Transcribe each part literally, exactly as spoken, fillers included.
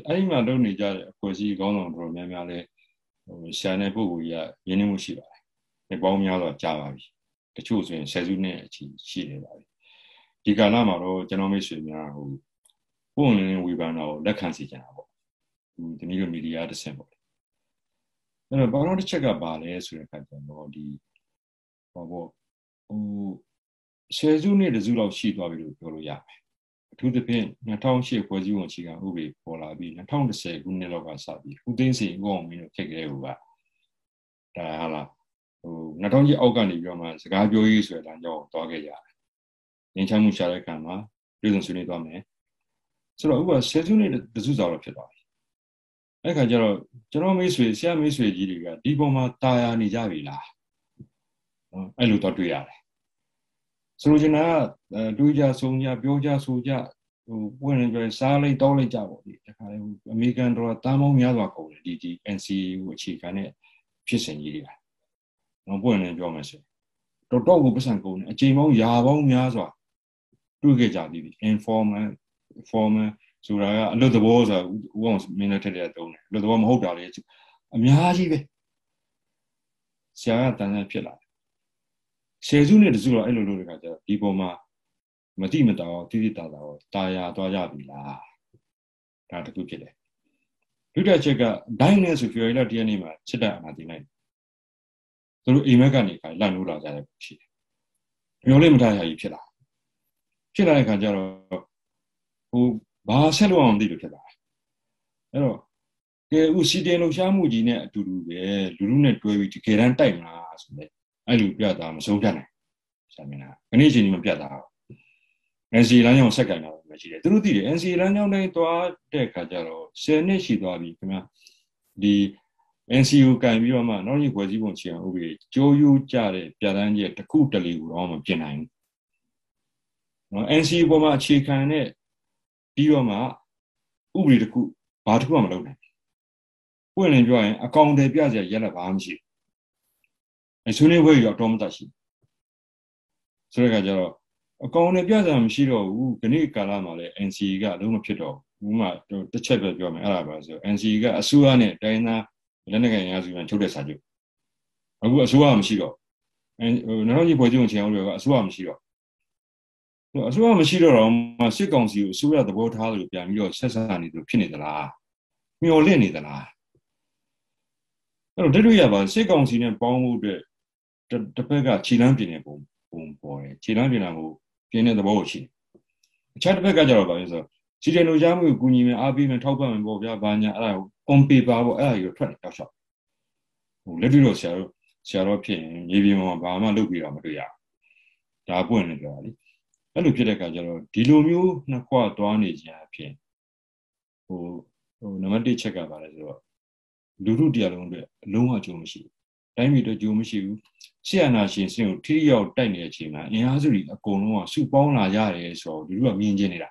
အဲ့မှာလုပ်နေကြတဲ့အဖွဲ့အစည်းကောင်းဆောင်တို့များများလဲဟိုရှာနေပုဂ္ဂိုလ်ကြီးကရင်းနှီးမှုရှိပါတယ်။ဒီပေါင်းများတော့ကြာပါပြီ။တချို့ဆိုရင်ဆယ်စုနှစ်အထိရှိနေပါပြီ။ဒီကာလမှာတော့ကျွန်တော်မိတ်ဆွေများဟိုပုံလင်းဝေဖန်တော့လက်ခံစီကြတာပေါ့။ဒီဒီမျိုးမီဒီယာတစ်ဆင့်ပေါ့။အဲ့တော့ဘာလို့တစ်ချက်ကပါလဲဆိုတဲ့အခါကျတော့ဒီဟောပေါ့ဟိုဆယ်စုနှစ်တစုလောက်ရှိသွားပြီလို့ပြောလို့ရမယ်။အထူးသဖြင့်၂၀၀၈ဖွဲ့စည်းပုံအခြေခံဥပဒေပေါ်လာပြီး၂၀၁၀ခုနှစ်လောက်ကစပြီးဦးသိန်းစိန်ဦးအောင်မင်းတို့ဖြစ်ခဲ့တဲ့ဟိုကဒါဟာလားဟို၂၀၀၈အောက်ကနေပြောမှစကားပြောရေးဆိုတဲ့လမ်းကြောင်းကိုသွားခဲ့ကြတယ်။ငြိမ်းချမ်းမှုရှာတဲ့ခံမှာပြည်စုံဆွေးနွေးသွားမယ်။ဆိုတော့ဥပမာဆယ်စုနှစ်တစုစာတော့ဖြစ်သွားပြီ။အဲ့ခါကျတော့ကျွန်တော်မိတ်ဆွေဆရာမိတ်ဆွေကြီးတွေကဒီပုံမှာတာယာနေကြပြီလား။နော်အဲ့လိုတော့တွေ့ရတယ်။ဆိုလိုချင်တာကတွေးကြဆုံးကြပြောကြဆိုကြဟိုပွင့်နေကြစားလိုက်တောက်လိုက်ကြပေါ့ဒီတခါလေအမေရိကန်ဒေါ်လာတန်ပေါင်းများစွာကုန်တယ်ဒီဒီ N C A ကိုအခြေခံတဲ့ဖြစ်စဉ်ကြီးတွေကနော်ပွင့်နေပြောမယ်ဆိုတော်တော်ကိုပတ်စံကုန်တယ်အချိန်ပေါင်းရာပေါင်းများစွာတွေ့ခဲ့ကြပြီးပြီ informal formal ဆိုတာကအလွတ်သဘောဆိုတာဥအောင်မင်းနဲ့ထက်တဲ့တုံးတယ်အလွတ်သဘောမဟုတ်တာလေအများကြီးပဲဆရာကတန်ဆန်းဖြစ်လာတယ်ဆယ်စုနှစ်တစုတော့အဲ့လိုလုပ်တဲ့ခါကျတော့ဒီပုံမှာမတိမတာတိတိတာတာတော့တာယာသွားကြပြီလားဒါတခုဖြစ်တယ်ဒုတိယချက်ကဒိုင်းနဲ့ဆိုဖေရီလာတရနေ့မှာစစ်တပ်အာဏာသိမ်းလိုက်သူတို့အိမ်မက်ကနေခါလန့်လို့လာကြတယ်ရှိတယ်မျိုးလေးမထားရကြီးဖြစ်လာဖြစ်လာတဲ့ခါကျတော့ဟိုဘာဆက်လို့အောင်သိလို့ဖြစ်လာအဲ့တော့ကဲဥစီတင်လှရှားမှုကြီးနဲ့အတူတူပဲလူလူနဲ့တွဲပြီးတကယ်တမ်းတိုက်မလားဆိုတဲ့အဲ့လိုပြတာမဆုံးဖြတ်နိုင်ဆရာမင်းကခဏချင်းကြီးမပြတ်တာN C A လမ်းကြောင်းဆက်ကင်တာပဲရှိတယ်သူတို့သိတယ် N C A လမ်းကြောင်းတိုင်းသွားတဲ့အခါကျတော့ဆယ်နှစ်ရှိသွားပြီခင်ဗျာဒီ N C A ကိုကင်ပြီးတော့မှနောက်ကြီးဖွဲ့စည်းပုံအခြေခံဥပဒေကြိုးယူကြတဲ့ပြဋ္ဌာန်းချက်တစ်ခုတလေကိုတော့မပြင်နိုင်ဘူးနော် N C A ပေါ်မှာအခြေခံတဲ့ပြီးတော့မှဥပဒေတစ်ခုဘာတစ်ခုမှမလုပ်နိုင်ဘူးပွင့်လင်းပြောရင်အကောင့်တွေပြစရာရက်လက်ဘာမှမရှိဘူးအဆွေးနွေးပွဲရောတော့မတတ်ရှိဆိုတဲ့အခါကျတော့အကောင်နဲ့ပြစရာမရှိတော့ဘူးဒီနေ့ကာလမှာလည်း N C A ကအလုံးမဖြစ်တော့ဘူးဥမာတစ်ချက်ပဲပြောမယ်အဲ့ဒါပါဆို N C A ကအစိုးရနဲ့တိုင်းသားလက်နက်ကိုင်အင်အားစုများချုပ်တဲ့စာချုပ်အခုအစိုးရမရှိတော့အဲဟိုနောက်ကြီးဖွဲ့စည်းပုံအခြေခံဥပဒေကအစိုးရမရှိတော့အစိုးရမရှိတော့တော့စစ်ကောင်စီကိုအစိုးရသဘောထားလို့ပြန်ပြီးတော့ဆက်ဆံနေသူဖြစ်နေသလားမျော်လင့်နေသလားအဲ့တော့တို့ရပါစစ်ကောင်စီနဲ့ပေါင်းမှုအတွက်တစ်ဖက်ကခြေလမ်းပြင်နေပုံပုံပေါ်တယ်ခြေလမ်းပြင်လာမှုပြင်းတဲ့သဘောကိုရှိတယ်။အခြားတစ်ဖက်ကကြတော့ဗာလဲဆိုစီတယ်လိုချမှုကိုကူညီမယ်အားပေးမယ်ထောက်ပံ့မယ်ပေါ့ဗျာဘာညာအဲ့ဒါကို on paper ပေါ့အဲ့ဒါကြီးကိုထွက်နေတောက်လျှောက်ဟိုလက်တွေ့တော့ဆရာတို့ဆရာတော်ဖြစ်ရင်မြေပြင်မှာဘာမှလုပ်ပြီးတော့မတွေ့ရဘူးဒါပွင့်နေကြတာလေအဲ့လိုဖြစ်တဲ့အခါကျတော့ဒီလိုမျိုးနှစ်ခွသွားနေကြအဖြစ်ဟိုဟိုနံပါတ်တစ်ချက်ကပါလဲဆိုတော့လူထုတရားလုံးအတွက်အလုံးဝအကျိုးမရှိဘူးတိုင်းပြည်အတွက်အကျိုးမရှိဘူးဆရာနာရှင်စင်ကိုထိရောက်တိုက်နေတဲ့အချိန်မှာအင်အားစုတွေအကုန်လုံးကစုပေါင်းလာရတယ်ဆိုတော့လူထုကမြင်ကျင်နေတာ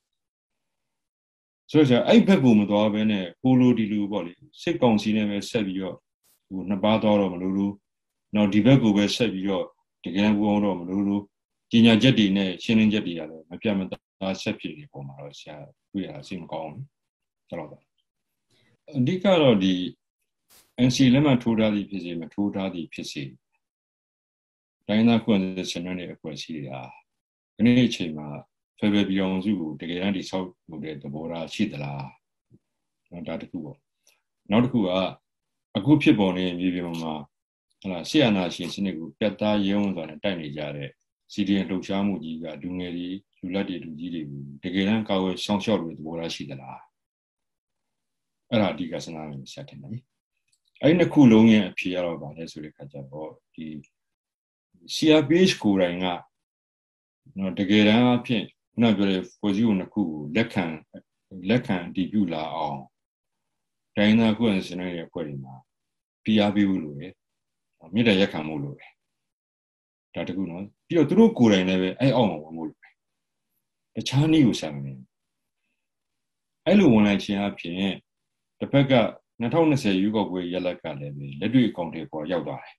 ဆိုတော့အဲ့ဘက်ကိုမသွားဘဲနဲ့ပိုလိုဒီလိုပေါ့လေစစ်ကောင်စီနဲ့ပဲဆက်ပြီးတော့ဟိုနှစ်ပါးသွားတော့မလို့လို့နောက်ဒီဘက်ကိုပဲဆက်ပြီးတော့တကယ်ဘူးအောင်တော့မလို့လို့ကြီးညာချက်တွေနဲ့ရှင်းလင်းချက်တွေရတယ်မပြတ်မသားဆက်ဖြစ်နေပုံမှာတော့ဆရာတွေ့ရစိတ်မကောင်းဘူးဆိုတော့အဓိကတော့ဒီ N C A လက်မှတ်ထိုးထားသည်ဖြစ်စေမထိုးထားသည်ဖြစ်စေတိုင်းသားကွန်ဆယ်နဲ့အဖွဲ့အစည်းတွေကဒီနေ့အချိန်မှာဖေဖေပြည်အောင်စုကိုတကယ်တမ်းတိဆောက်လုပ်တဲ့သဘောထားရှိသလားနော်ဒါတခုပေါ့နောက်တစ်ခုကအခုဖြစ်ပေါ်နေတဲ့မြေပြင်မှာဟလာဆီယနာရှင်စနစ်ကိုပြတ်သားရဲဝံစွာနဲ့တိုက်နေကြတဲ့စီဒီအန်လှုပ်ရှားမှုကြီးကလူငယ်တွေလူလက်တွေလူကြီးတွေကိုတကယ်တမ်းကာဝယ်ဆောင်ရှောက်လို့သဘောထားရှိသလားအဲ့ဒါအဓိကစဉ်းစားနေဆက်တယ်နော်အဲ့ဒီနှစ်ခုလုံးရဲ့အဖြေရတော့ဗာလဲဆိုတဲ့ခါကျတော့ဒီ C R P H ကိုယ်တိုင်ကနော်တကယ်တမ်းအဖြစ်ခုနပြောတဲ့ဖွဲ့စည်းပုံတစ်ခုကိုလက်ခံလက်ခံတည်ပြုလာအောင်တိုင်းသားကွန်ဆယ်ရဲ့အဖွဲ့တွေမှာဖိအားပေးဖို့လိုတယ်မြေတရက်ခံမှုလိုတယ်ဒါတခုနော်ပြီးတော့သူတို့ကိုယ်တိုင်လည်းပဲအဲ့အောက်မှာဝင်ဖို့လိုတယ်တခြားနည်းကိုရှာမယ်အဲ့လိုဝင်လိုက်ခြင်းအဖြစ်တစ်ဖက်က၂၀၂၀ရွေးကောက်ပွဲရလဒ်ကလည်းပဲလက်တွေ့အကောင့်တွေပေါ်ရောက်သွားတယ်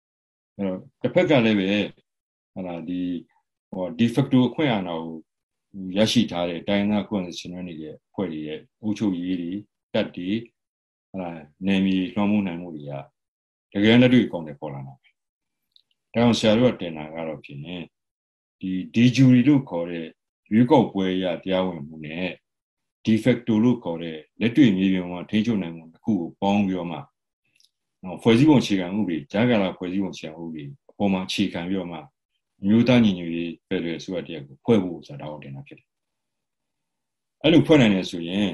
အဲ့တော့တစ်ဖက်ကလည်းပဲဟာလာဒီဟို de facto အခွင့်အာဏာကိုရရှိထားတဲ့တိုင်းသားကွန်ဆင်နွဲနေတဲ့ဖွဲ့တွေရဲ့အုပ်ချုပ်ရေးတွေတက်တွေဟာနေမီလွှမ်းမိုးနိုင်မှုတွေကတကယ်လက်တွေ့ကောင်းတယ်ပေါ်လာတာပဲဒါကြောင့်ဆရာတို့ကတင်တာကတော့ဖြစ်ရင်ဒီဒီဂျူရီလို့ခေါ်တဲ့ရွေးကောက်ပွဲရတရားဝင်မှုနဲ့ de facto လို့ခေါ်တဲ့လက်တွေ့မြေပြင်မှာထိချုပ်နိုင်မှုတစ်ခုကိုပေါင်းပြီးတော့မှဖွဲ့စည်းပုံအခြေခံဥပဒေကြားကာလဖွဲ့စည်းပုံအခြေခံဥပဒေအပေါ်မှာအခြေခံပြီးတော့မှမျိုးသားညီညွတ်ရေးဖက်ဒရယ်ဆိုတဲ့တရားကိုဖွဲ့ဖို့ဆိုတာတော့တင်တာဖြစ်တယ်အဲ့လိုဖွဲ့နိုင်တယ်ဆိုရင်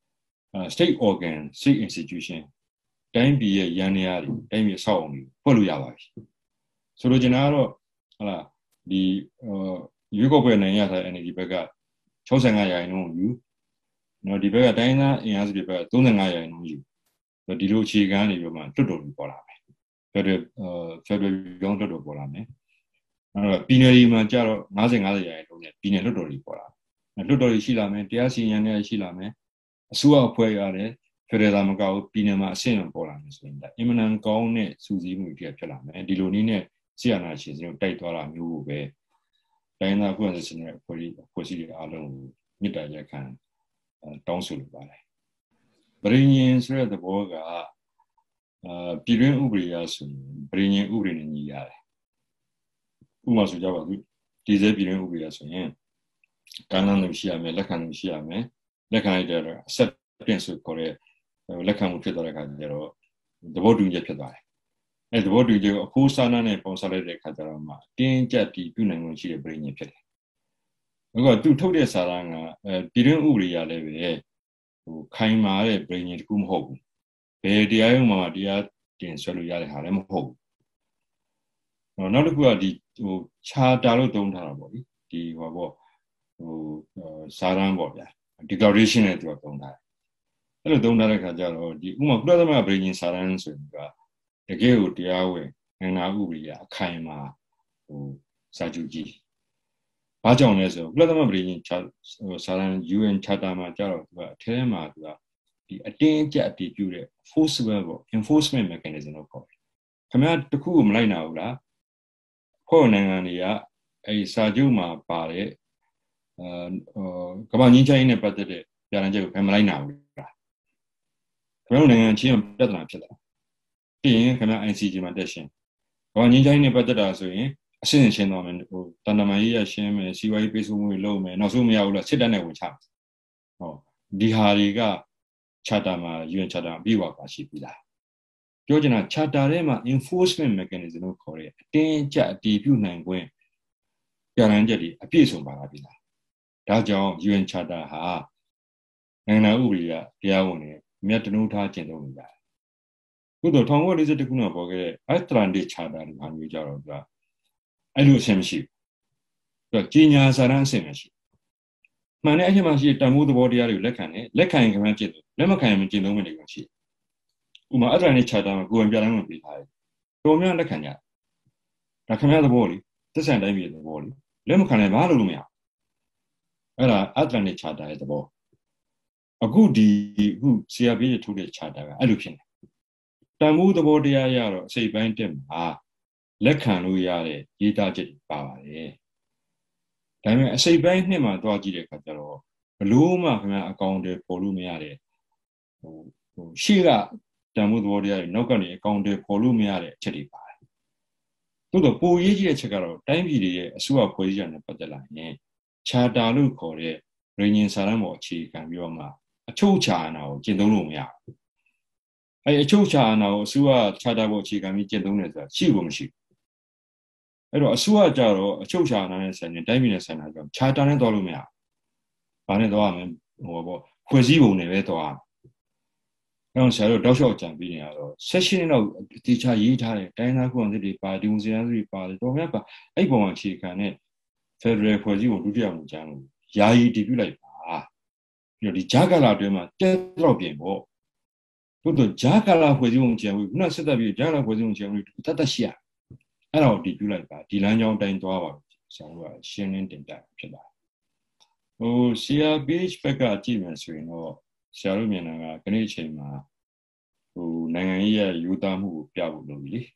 state organ state institution တိုင်းပြည်ရဲ့ရန်နေရာတွေတိုင်းပြည်ဆောက်အောင်တွေဖွဲ့လို့ရပါပြီဆိုလိုချင်တာကတော့ဟလာဒီရွေးကောက်ပွဲနိုင်ရတဲ့ energy ဘက်ကsixty-fiveရာခိုင်နှုန်းယူနော်ဒီဘက်ကတိုင်းသားအင်အားစုတွေဘက်ကthirty-fiveရာခိုင်နှုန်းယူဒီလိုအခြေခံနေပြီးမှတွတ်တော်ပြီးပေါ်လာမယ်ဖက်ဒရယ်ဖက်ဒရယ်ကြောင်းတွတ်တော်ပေါ်လာမယ်အဲ့တော့ပြည်နယ်တွေမှာကြတော့fifty fiftyရာခိုင်နှုန်းနဲ့ပြည်နယ်လွတ်တော်တွေပေါ်လာလွတ်တော်တွေရှိလာမယ်တရားစီရင်ရတဲ့ရှိလာမယ်အစိုးရအဖွဲ့ရတယ်ဖက်ဒရယ်သာမကဘူးပြည်နယ်မှာအဆင့်အပေါ်လာမယ်ဆိုရင်ဒါအင်မတန်ကောင်းတဲ့စူးစီးမှုတွေဖြစ်လာမယ်ဒီလိုနည်းနဲ့ဆီယနာရှင်စင်ကိုတိုက်သွားတာမျိုးကိုပဲတိုင်းသားကွန်ဆင်ရဲ့ဖွဲ့စည်းဖွဲ့စည်းတွေအားလုံးကိုမြစ်တာရက်ခံတောင်းဆိုလိုပါတယ်ပရိညင်ဆိုတဲ့သဘောကအာပြည်တွင်းဥပဒေအရဆိုရင်ပရိညင်ဥပဒေနဲ့ညီရတယ်ဥပမာဆိုကြပါစို့ဒီစဲပြည်တွင်းဥပဒေအရဆိုရင်ကမ်းလှမ်းလို့ရှိရမယ်လက်ခံလို့ရှိရမယ်လက်ခံလိုက်တဲ့ acceptance ဆိုခေါ်တဲ့လက်ခံမှုဖြစ်သွားတဲ့အခါကျတော့သဘောတူညီချက်ဖြစ်သွားတယ်အဲသဘောတူညီချက်ကိုအဖိုးစာနာနဲ့ပုံစံလိုက်တဲ့အခါကျတော့မှတင်းကျပ်ပြီးပြုနိုင်မှုရှိတဲ့ပရိညင်ဖြစ်တယ်အခုကသူထုတ်တဲ့စာရန်ကအဲပြည်တွင်းဥပဒေရလည်းပဲဟိုခိုင်မာတဲ့ပရိညင်တခုမဟုတ်ဘူးဘယ်တရားရုံးမှာတရားတင်ဆွဲလို့ရတဲ့ဟာလည်းမဟုတ်ဘူးနောက်တစ်ခုကဒီဟို charter လို့သုံးထားတာပေါ့လေဒီဟိုပေါ့ဟိုစာရန်ပေါ့ဗျာ declaration နဲ့သူကသုံးထားတယ်အဲ့လိုသုံးထားတဲ့ခါကျတော့ဒီဥပမာကုလသမဂ္ဂပရိညင်စာရန်ဆိုရင်ကတကယ်ကိုတရားဝင်နိုင်ငံဥပဒေအခိုင်အမာဟိုစာချုပ်ကြီးဘာကြောင့်လဲဆိုတော့ကုလသမဂ္ဂပရိညင်စာရန် U N Charter မှာကျတော့သူကအထဲမှာသူကဒီအတင်းအကျပ်အတည်ပြုတဲ့ forcible ပေါ့ enforcement mechanism လို့ခေါ်တယ်ခင်ဗျားတခုကိုမလိုက်နိုင်ဘူးလားဖွဲ့နိုင်ငံတွေကအဲဒီစာချုပ်မှာပါတဲ့အာကမ္ဘာငြိမ်းချမ်းရေးနဲ့ပတ်သက်တဲ့ပြဋ္ဌာန်းချက်ကိုခင်ဗျားမလိုက်နိုင်ဘူးလားခင်ဗျားတို့နိုင်ငံချင်းပြဿနာဖြစ်လာပြီးရင်ခင်ဗျား I C J မှာတက်ရှင်ကမ္ဘာငြိမ်းချမ်းရေးနဲ့ပတ်သက်တာဆိုရင်အရှင်းရှင်းသွားမယ်ဟိုတန်တမာရေးရရှင်းမယ်စီးပွားရေးပေးဆိုမှုတွေလုပ်မယ်နောက်ဆုံးမရဘူးလားစစ်တပ်နဲ့ဝင်ချမယ်ဟောဒီဟာတွေက charter မှာ U N Charter ပြီးပါပါရှိပြီလားပြောချင်တာ charter ထဲမှာ enforcement mechanism လို့ခေါ်တဲ့အတင်းအကျပ်အတည်ပြုနိုင်ခွင့်ပြဋ္ဌာန်းချက်တွေအပြည့်စုံပါလာပြီလားဒါကြောင့် U N Charter ဟာနိုင်ငံဥပဒေကတရားဝင်တယ်မြတ်တနုထားကျင့်သုံးနေကြတယ်သို့တော့nineteen forty-oneခုနှစ်ပေါ်ခဲ့တဲ့ Atlantic Charter တွေဟာမျိုးကြတော့ကအဲ့လိုအဆင့်မရှိဘူးကြီးညာစာရန်အဆင့်မရှိမှန်တဲ့အချက်မှရှိတန်ဖိုးသဘောတရားတွေကိုလက်ခံတယ်လက်ခံရင်ခင်ဗျားကျင့်သုံးလက်မခံရင်မကျင့်သုံးမနေဘူးရှိဥပမာ Atlantic Charter မှာကိုယ်ဝင်ပြဋ္ဌာန်းဝင်ပေးထားတယ်တော်များလက်ခံကြဒါခင်ဗျားသဘောလေသက်ဆိုင်တိုင်းပြည်သဘောလေလက်မခံရင်ဘာလုပ်လို့မရအဲ့ဒါ Atlantic Charter ရဲ့သဘောအခုဒီအခု C R P H ထုတ်တဲ့ Charter ကအဲ့လိုဖြစ်နေတန်ဖိုးသဘောတရားရတော့အစိပ်ပိုင်းတက်မှာလက်ခံလို့ရတဲ့ရေးသားချက်ပါပါတယ်ဒါပေမဲ့အစိပ်ပိုင်းနှစ်မှာသွားကြည့်တဲ့အခါကျတော့ဘလို့မှခင်ဗျာအကောင့်တွေပေါ်လို့မရတဲ့ဟိုဟိုရှေ့ကတန်ဖိုးသဘောတရားတွေနောက်ကနေအကောင့်တွေပေါ်လို့မရတဲ့အချက်တွေပါတယ်သို့တော့ပိုရေးကြီးတဲ့အချက်ကတော့တိုင်းပြည်တွေရဲ့အစိုးရဖွဲ့စည်းချက်နဲ့ပတ်သက်လာရင် charter လို့ခေါ်တဲ့ရင်းရင်စာရန်ပေါ်အခြေခံပြီးတော့မှအချုပ်ချာအာဏာကိုကျင့်သုံးလို့မရဘူးအဲအချုပ်ချာအာဏာကိုအစိုးရ charter ပေါ်အခြေခံပြီးကျင့်သုံးတယ်ဆိုတာရှိဖို့မရှိဘူးအဲ့တော့အစိုးရကြတော့အချုပ်ချာအာဏာနဲ့ဆိုင်နေတိုင်းပြည်နဲ့ဆိုင်တာကြောင့် charter နဲ့တော့လို့မရဘူးဘာနဲ့တော့ရမလဲဟိုပေါ့ဖွဲ့စည်းပုံနဲ့ပဲတော့ရမယ်အဲ့တော့ဆရာတို့တောက်လျှောက်ကြံပြီးနေရတော့ session တော့တေချာရေးထားတယ်တိုင်းသားကွန်ဆယ်တွေပါဒီမိုစီယန်တွေပါတယ်တော်များပါအဲ့ပုံမှာအခြေခံတဲ့ Federal ဖွဲ့စည်းပုံဒုတိယမူကြမ်းကိုယာယီတည်ပြုလိုက်ပါပြီးတော့ဒီဂျာကာလာအတွင်းမှာတက်တော့ပြင်ပေါ့သို့တော့ဂျာကာလာဖွဲ့စည်းပုံကြံပြီးခုနဆက်သက်ပြီးဂျာကာလာဖွဲ့စည်းပုံကြံပြီးတတ်တတ်ရှိရအဲ့တော့တည်ပြုလိုက်ပါဒီလမ်းကြောင်းတိုင်းသွားပါလို့ဆရာတို့ကရှင်းလင်းတင်ပြဖြစ်လာဟို C R P H ဘက်ကကြည့်မယ်ဆိုရင်တော့ဆရာတို့မြင်တာကခဏအချိန်မှာဟိုနိုင်ငံရေးရဲ့ယူသားမှုကိုပြဖို့လုပ်ပြီလေ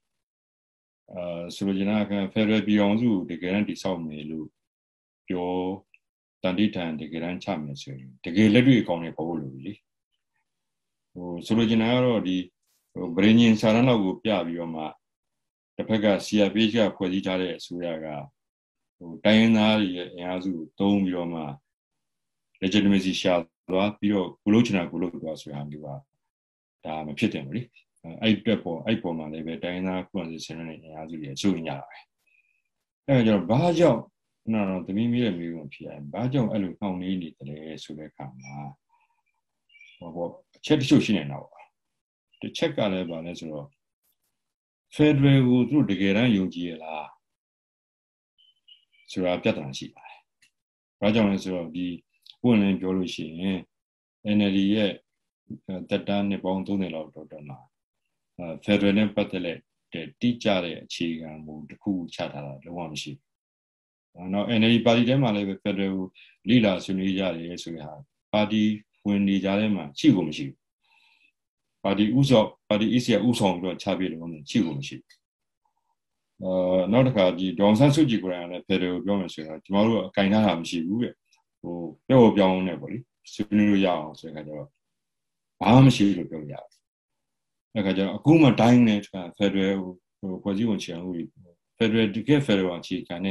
အာဆိုလိုချင်တာက Federal ပြည်အောင်စုတကယ်တမ်းတည်ဆောက်မယ်လို့ပြောတန်တိထန်တကယ်တမ်းချမယ်ဆိုရင်တကယ်လက်တွေ့အကောင်းနဲ့ပေါ်လို့လေဟိုဆိုလိုချင်တာကတော့ဒီဟိုဗရင်းရင်စာရန်လောက်ကိုပြပြီးတော့မှတစ်ဖက်က C R P H ကဖွဲ့စည်းထားတဲ့အစိုးရကဟိုတိုင်းရင်းသားတွေရဲ့အင်အားစုကိုတုံးပြီးတော့မှ legitimacy ရှာသွားပြီးတော့ကိုလို့ချင်တာကိုလို့သွားဆိုတာမျိုးပါဒါမဖြစ်တယ်လေအဲ့အတွက်ပေါ်အဲ့ပေါ်မှာလည်းပဲတိုင်းရင်းသားကွန်စီစင်တဲ့အင်အားစုတွေအစိုးရရပါတယ်အဲ့တော့ဘာကြောင့်နော်တော့သမီးမီးရဲ့မျိုးကိုဖြစ်ရတယ်ဘာကြောင့်အဲ့လိုနှောင့်နှေးနေတယ်ဆိုတဲ့အခါမှာဟောပေါ့အချက်တချို့ရှိနေတာပေါ့တစ်ချက်ကလည်းပါလဲဆိုတော့ Federal ကိုသူတို့တကယ်တမ်းယုံကြည်ရလားဆိုတာပြဿနာရှိပါတယ်ဘာကြောင့်လဲဆိုတော့ဒီပွင့်လင်းပြောလို့ရှိရင် N L D ရဲ့တက်တန်းနှစ်ပေါင်းသုံးဆယ်လောက်တော့တော့မှာ Federal နဲ့ပတ်သက်တဲ့တိကျတဲ့အခြေခံမူတစ်ခုချထားတာလုံးဝမရှိဘူးနော် N L D ပါတီထဲမှာလည်းပဲ Federal ကိုလိလာဆွေးနွေးကြတယ်ဆိုတဲ့ဟာပါတီဝင်နေကြတဲ့မှာရှိကိုမရှိဘူးပါတီဥဆောင်ပါတီ E C ဥဆောင်ပြီးတော့ချပြလို့ရှိကိုမရှိဘူးအာနောက်တစ်ခါဒီဒေါန်ဆန်းစုကြည်ကိုယ်တိုင်လည်း Federal ကိုပြောမယ်ဆိုတော့ကျွန်တော်တို့အကင်ထားတာမရှိဘူးတဲ့ဟိုပြောပြောင်းနေပေါ့လေဆွေးနွေးလို့ရအောင်ဆိုတဲ့အခါကျတော့ဘာမှမရှိလို့ပြောလို့ရတယ်အဲ့ခါကျတော့အခုမှတိုင်းနဲ့ Federal ဟိုဖွဲ့စည်းဝင်ချင်ဦး Federal တကယ် Federal အခြေခံနဲ့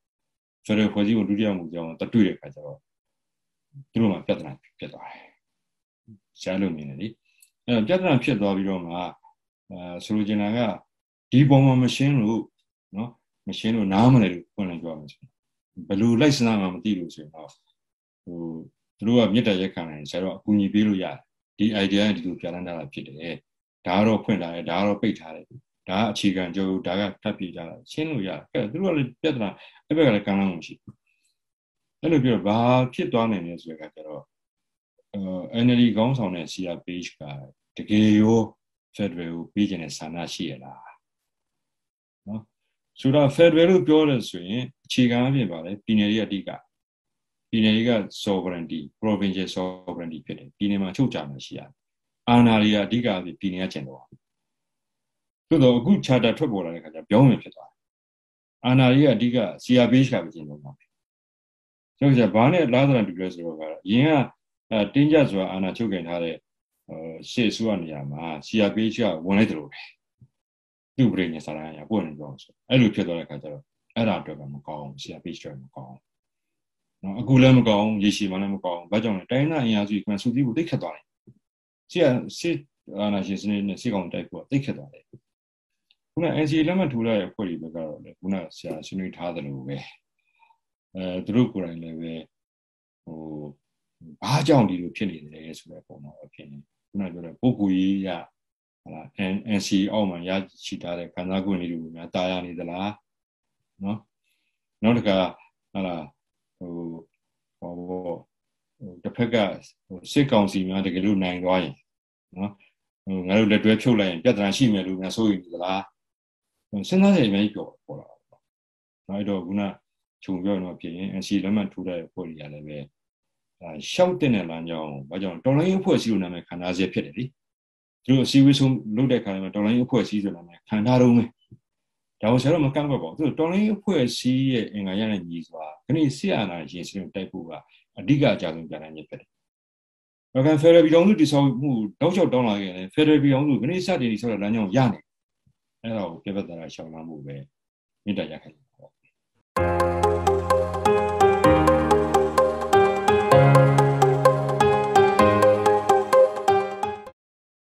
Federal ဖွဲ့စည်းဝင်ဒုတိယမူကြောင်းတတွေ့တဲ့ခါကျတော့သူတို့မှပြဿနာဖြစ်သွားတယ်ရှားလို့မြင်တယ်လေအဲ့ပြဿနာဖြစ်သွားပြီးတော့မှအဲဆိုလိုချင်တာကဒီပုံမှာမရှင်းလို့နော်မရှင်းလို့နားမလဲလို့ဖွင့်လိုက်ကြအောင်ဆိုဘယ်လိုလိုက်စနာမှမသိလို့ဆိုရင်တော့ဟိုသူတို့ကမြစ်တရက်ခံနိုင်ဆရာတော့အကူအညီပေးလို့ရတယ်ဒီ idea ကဒီလိုပြဋ္ဌာန်းထားတာဖြစ်တယ်ဒါကတော့ဖွင့်ထားတယ်ဒါကတော့ပိတ်ထားတယ်ဒါကအခြေခံကြိုးဒါကထပ်ပြေကြတာရှင်းလို့ရတယ်အဲ့သူတို့ကလည်းပြဿနာအဲ့ဘက်ကလည်းကမ်းလှမ်းမှုရှိအဲ့လိုပြောဘာဖြစ်သွားနိုင်လဲဆိုတဲ့အခါကျတော့အဲ N L D ခေါင်းဆောင်တဲ့ C R P H ကတကယ်ရော Federal ကိုပြီးကျင်တဲ့ဆန္ဒရှိရလားနော်ဆိုတော့ Federal လို့ပြောတယ်ဆိုရင်အခြေခံအဖြစ်ပါလေပြည်နယ်တွေအတိကပြည်နယ်တွေက sovereignty provincial sovereignty ဖြစ်တယ်ပြည်နယ်မှာချုပ်ချာမှရှိရတယ်အာဏာတွေကအဓိကပြည်နယ်ကကျင့်တော့သို့တော့အခု charter ထွက်ပေါ်လာတဲ့အခါကျပြောင်းဝင်ဖြစ်သွားတယ်အာဏာတွေကအဓိက C R P H ကပဲကျင့်တော့မှာဆိုတော့ဘာနဲ့လားသလားတူလဲဆိုတော့ကအရင်ကအဲတင်းကြပ်စွာအာဏာချုပ်ကင်ထားတဲ့အဲရှေ့ဆိုးရနေရာမှာ C R P H ကဝင်လိုက်တယ်လို့ပဲသူ့ပြည်နယ်စာရန်ရပွင့်နေတော့ဆိုအဲ့လိုဖြစ်သွားတဲ့အခါကျတော့အဲ့ဒါအတွက်ကမကောင်း C R P H တွေမကောင်းနော်အခုလည်းမကောင်းရေရှည်မှလည်းမကောင်းဘာကြောင့်လဲတိုင်းနာအင်အားစုကစုစည်းဖို့တိတ်ခတ်သွားတယ်စီစစ်အာဏာရှင်စနစ်နဲ့စစ်ကောင်တိုက်ဖို့တိတ်ခတ်သွားတယ်ခုန N C A လက်မှတ်ထိုးလိုက်တဲ့အဖွဲ့တွေဘက်ကတော့လေခုနဆရာဆွေးနွေးထားသလိုပဲအဲသူတို့ကိုယ်တိုင်လည်းပဲဟိုဘာကြောင့်ဒီလိုဖြစ်နေတယ်ဆိုတဲ့ပုံမှာဖြစ်နေခုနပြောတဲ့ပုဂ္ဂိုလ်ရေးရဟာလား N C A အောက်မှာရရှိထားတဲ့ခံစား권တွေကိုများတာယာနေသလားနော်နောက်တစ်ခါဟာလားဟိုဟိုတစ်ဖက်ကစစ်ကောင်စီများတကယ်လို့နိုင်သွားရင်နော်ဟိုငါတို့လက်တွဲဖြုတ်လိုက်ရင်ပြဿနာရှိမယ်လို့များစိုးရိမ်နေသလားစဉ်းစားကြည့်အများကြီးပြောပေါ်လာတော့အဲ့တော့ခုနခြုံပြောရင်တော့ဖြစ်ရင် N C A လက်မှတ်ထိုးတဲ့အဖွဲ့တွေကလည်းပဲအဲရှောက်တဲ့လမ်းကြောင်းဘာကြောင့်တော်လိုင်းအဖွဲ့အစည်းလိုနာမည်ခံထားစေဖြစ်တယ်လေသူတို့အစည်းအဝေးဆုံးလုပ်တဲ့ခါမှာတော်လိုင်းအဖွဲ့အစည်းဆိုနာမည်ခံထားတော့မယ်ဒါကိုဆရာတို့မကန့်ကွက်ပါဘူးသူတော်လိုင်းအဖွဲ့အစည်းရဲ့အင်္ဂါရတဲ့ညီစွာခဏဆီအာနာရှင်စလုံးတိုက်ဖို့ကအဓိကအကြဆုံးပြန်နိုင်ဖြစ်တယ်။ဒါက Federal ပြည်ထောင်စုတည်ဆောက်မှုတောက်လျှောက်တောင်းလာခဲ့တယ် Federal ပြည်ထောင်စုခဏစတင်တည်ဆောက်တဲ့လမ်းကြောင်းရနေအဲ့ဒါကိုပြပတ်သားရှောင်းလာမှုပဲမြင့်တက်ရခဲ့တယ်